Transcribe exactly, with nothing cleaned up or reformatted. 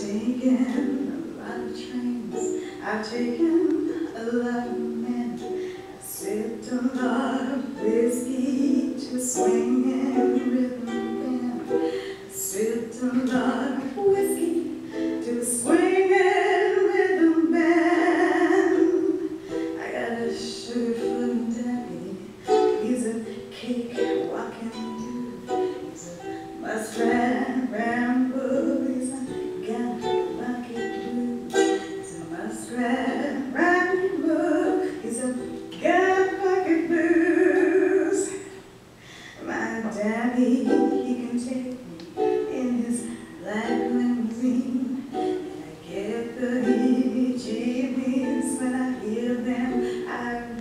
taken a lot of trains, I've taken a lot of men, I've sipped a lot of whiskey to a swinging rhythm band, I've sipped a lot of whiskey to a swinging rhythm band. I got a sugar-foot daddy, he's a cake walking dude, he's a muskrat ramble, he's a got-bucket blues, he's a muskrat ramble, he's a got-bucket blues. My daddy, he can take me in his black limousine, and I get the heebie-jeebies when I hear them. I